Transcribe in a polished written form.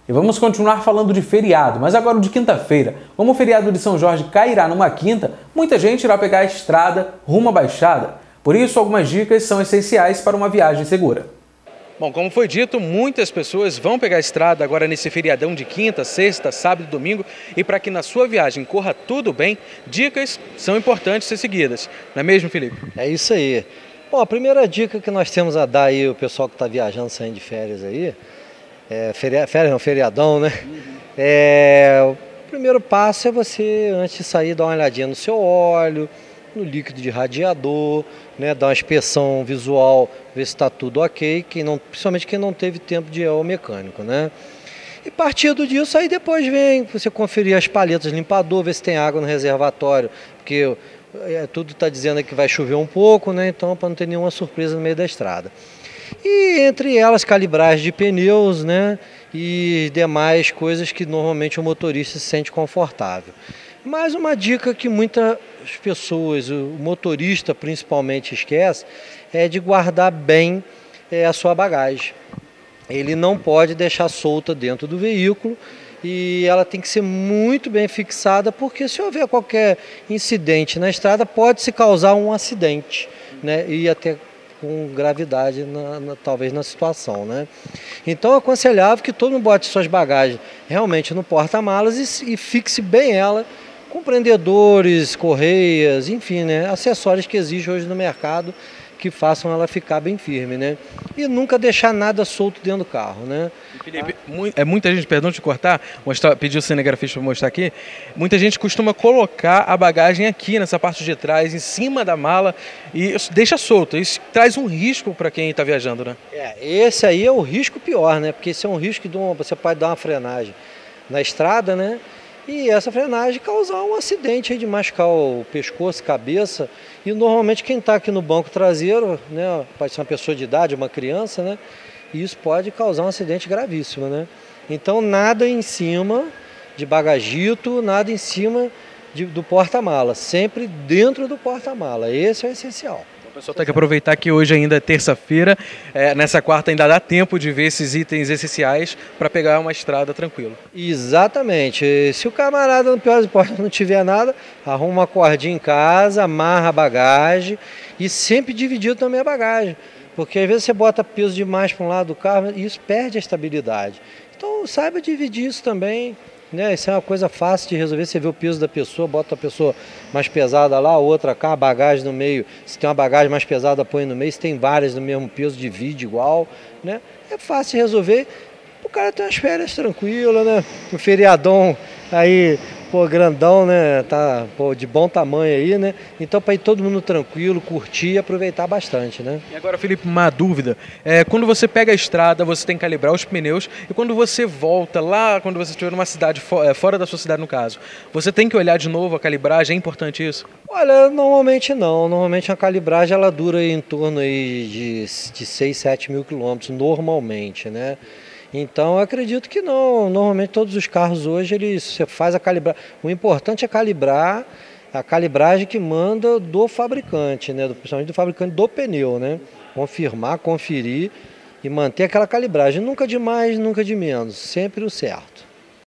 E vamos continuar falando de feriado, mas agora o de quinta-feira. Como o feriado de São Jorge cairá numa quinta, muita gente irá pegar a estrada rumo à Baixada. Por isso, algumas dicas são essenciais para uma viagem segura. Bom, como foi dito, muitas pessoas vão pegar a estrada agora nesse feriadão de quinta, sexta, sábado e domingo. E para que na sua viagem corra tudo bem, dicas são importantes ser seguidas. Não é mesmo, Felipe? É isso aí. Bom, a primeira dica que nós temos a dar aí, o pessoal que está viajando, saindo de férias aí, feriadão, né? O primeiro passo é você, antes de sair, dar uma olhadinha no seu óleo, no líquido de radiador, né? Dar uma inspeção visual, ver se está tudo ok, principalmente quem não teve tempo de ir ao mecânico, né? E partindo disso, aí depois vem você conferir as palhetas limpador, ver se tem água no reservatório, porque tudo está dizendo que vai chover um pouco, né? Então, para não ter nenhuma surpresa no meio da estrada. E entre elas, calibragem de pneus, né? E demais coisas que normalmente o motorista se sente confortável. Mais uma dica que muitas pessoas, o motorista principalmente, esquece, é de guardar bem a sua bagagem. Ele não pode deixar solta dentro do veículo e ela tem que ser muito bem fixada, porque se houver qualquer incidente na estrada, pode se causar um acidente, né? E até com gravidade, talvez na situação, né? Então é aconselhável que todo mundo bote suas bagagens realmente no porta-malas e fixe bem ela com prendedores, correias, enfim, né? Acessórios que existem hoje no mercado que façam ela ficar bem firme, né? E nunca deixar nada solto dentro do carro, né? Felipe, muita gente, perdão de cortar, pedir o cinegrafista para mostrar aqui, muita gente costuma colocar a bagagem aqui nessa parte de trás, em cima da mala, e deixa solto. Isso traz um risco para quem está viajando, né? Esse aí é o risco pior, né? Porque esse é um risco você pode dar uma frenagem na estrada, né? E essa frenagem causar um acidente aí de machucar o pescoço, cabeça. E normalmente quem está aqui no banco traseiro, né, pode ser uma pessoa de idade, uma criança, né? E isso pode causar um acidente gravíssimo, né? Então nada em cima de bagagito, nada em cima do porta-mala, sempre dentro do porta-mala. Esse é o essencial. O pessoal tem que aproveitar que hoje ainda é terça-feira, nessa quarta ainda dá tempo de ver esses itens essenciais para pegar uma estrada tranquilo. Exatamente. Se o camarada, no pior das hipóteses, não tiver nada, arruma uma cordinha em casa, amarra a bagagem e sempre dividir também a bagagem. Porque às vezes você bota peso demais para um lado do carro e isso perde a estabilidade. Então saiba dividir isso também. Né? Isso é uma coisa fácil de resolver. Você vê o peso da pessoa, bota a pessoa mais pesada lá, a outra cá, a bagagem no meio. Se tem uma bagagem mais pesada, põe no meio. Se tem várias do mesmo peso, divide igual. Né? É fácil de resolver. O cara tem umas férias tranquilas, né? O feriadão aí, pô, grandão, né? Tá, pô, de bom tamanho aí, né? Então, para ir todo mundo tranquilo, curtir e aproveitar bastante, né? E agora, Felipe, uma dúvida. Quando você pega a estrada, você tem que calibrar os pneus. E quando você volta lá, quando você estiver numa cidade, fora da sua cidade, no caso, você tem que olhar de novo a calibragem? É importante isso? Olha, normalmente não. Normalmente a calibragem ela dura em torno aí de 6, 7 mil quilômetros, normalmente, né? Então, eu acredito que não. Normalmente, todos os carros hoje, você faz a calibragem. O importante é calibrar a calibragem que manda do fabricante, né? Principalmente do fabricante do pneu, né? Confirmar, conferir e manter aquela calibragem. Nunca de mais, nunca de menos. Sempre o certo.